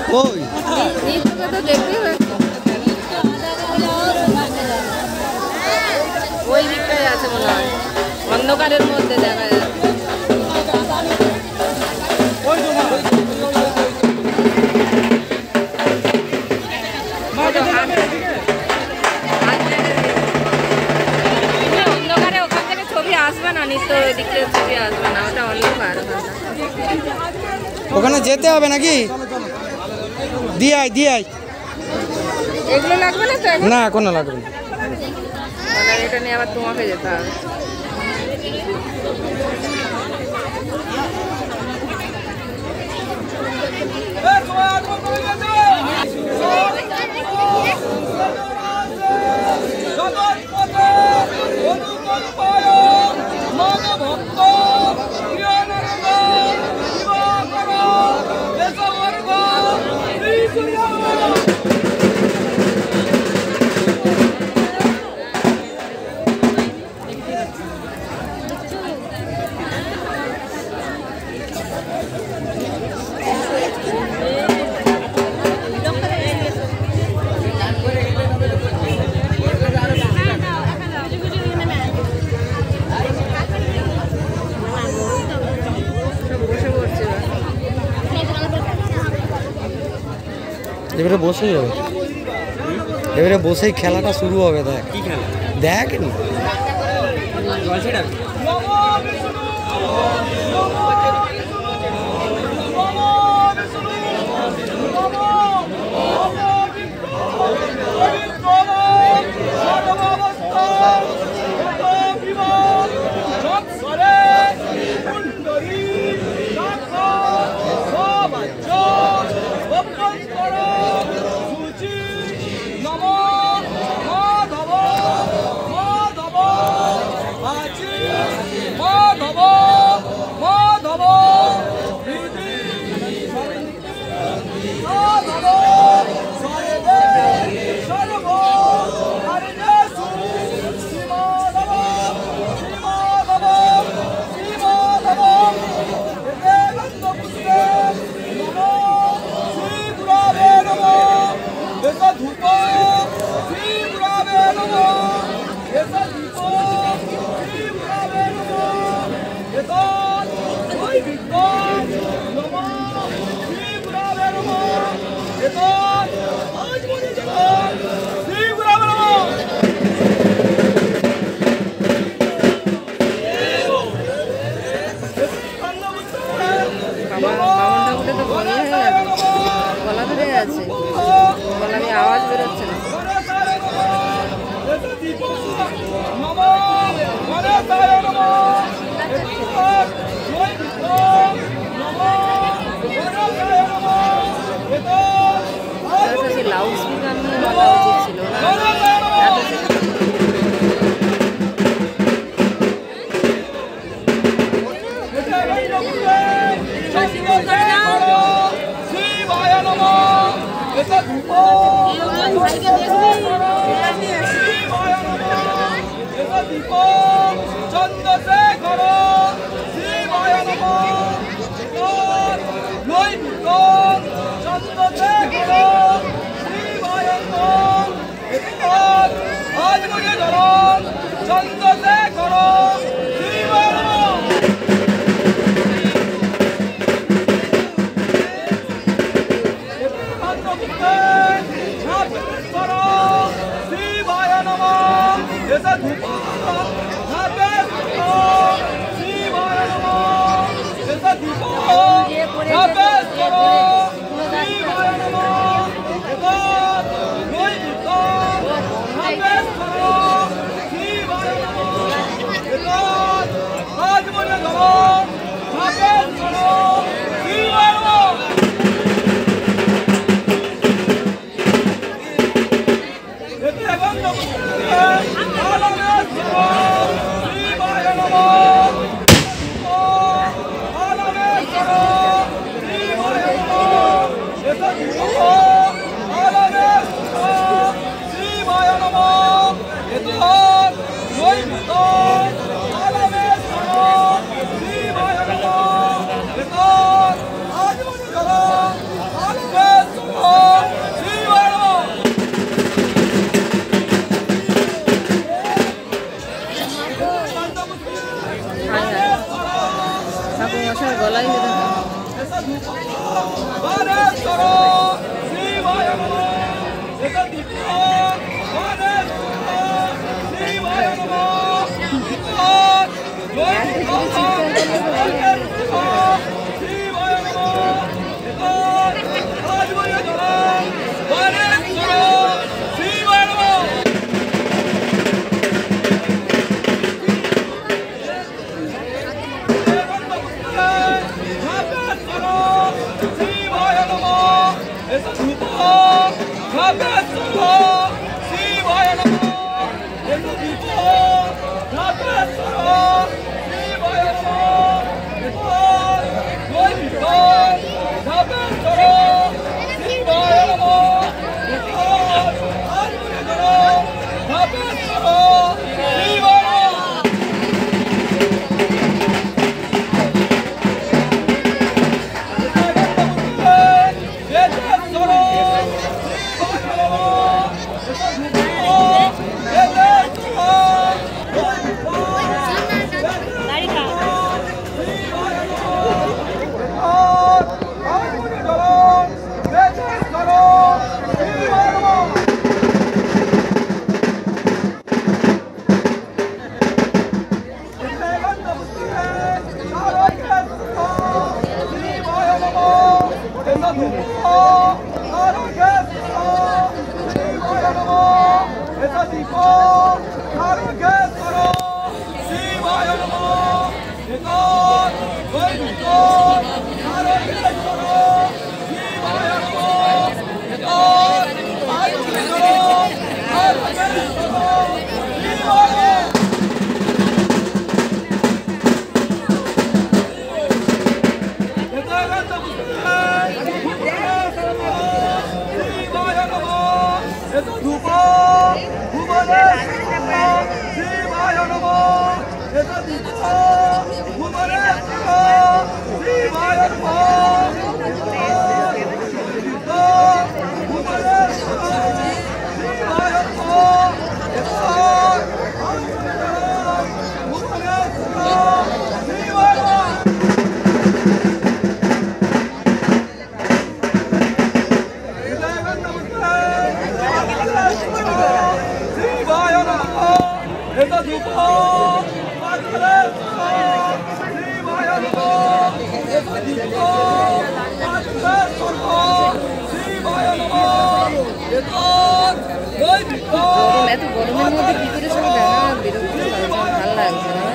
ওই নিচকে তো দেখতেই পাচ্ছি ওই দিকটাই আছে মনে হয় অন্ধকারের মধ্যে দেখা যাচ্ছে অন্ধকারে ওখান থেকে ছবি আসবে না নিত্য ওই দিক থেকে ছবি আসবে না ওটা অন্ধকার ওখানে যেতে হবে নাকি দিয়ে আয় এগুলো লাগবে না তো না কোনো লাগবে না এটা নিয়ে আবার তোমাকে যেতে হবে এবারে বসেই হবে এবারে বসেই খেলাটা শুরু হবে দেখ কি খেলা দেখ গলা ধরে আছে গলা দিয়ে আওয়াজ বেরোচ্ছে না লাউড স্পিকার নিয়ে বলা উচিত ছিল মশার গলায় এত গরমের মধ্যে কি করে সব দেখা বিরক্ত ভালো লাগছে না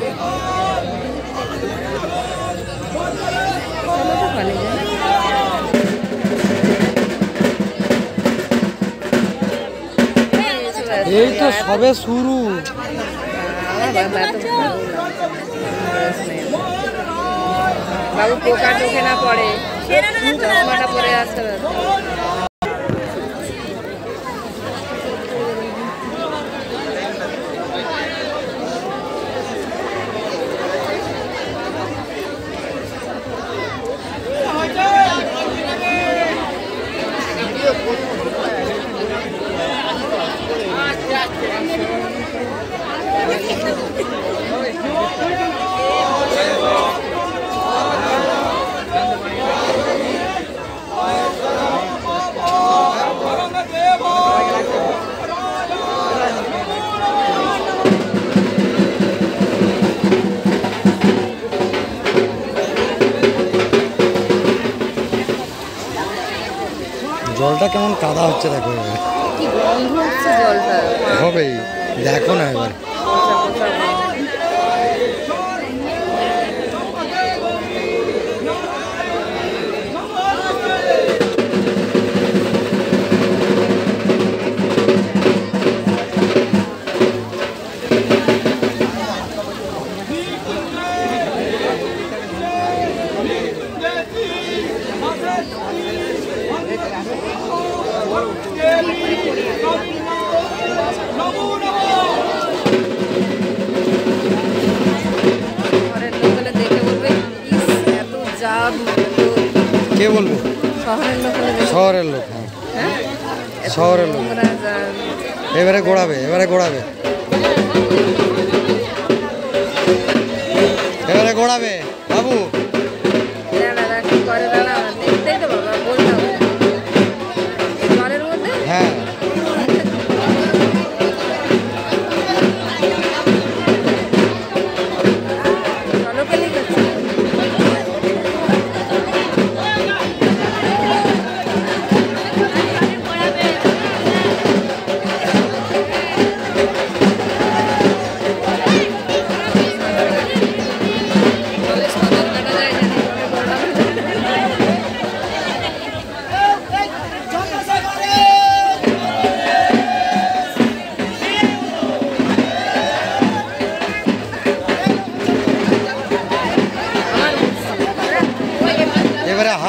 এই তো সবে শুরু বাবু পোকা টোকে না পড়ে চশমাটা পরে আসতে জলটা কেমন কাদা হচ্ছে দেখো কি গন্ধ হচ্ছে জলটা হবেই দেখো না এবার কে বলবো শহরের লোক হ্যাঁ শহরের লোক এবারে গোড়াবে এবারে গোড়াবে বাবু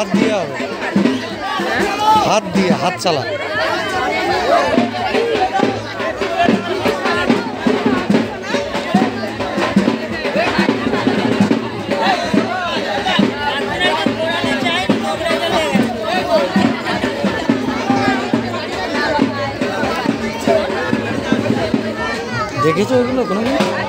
হাত দিয়ে হবে, হাত দিয়ে, হাত চালা। দেখেছো ওইগুলো কোনোদিন?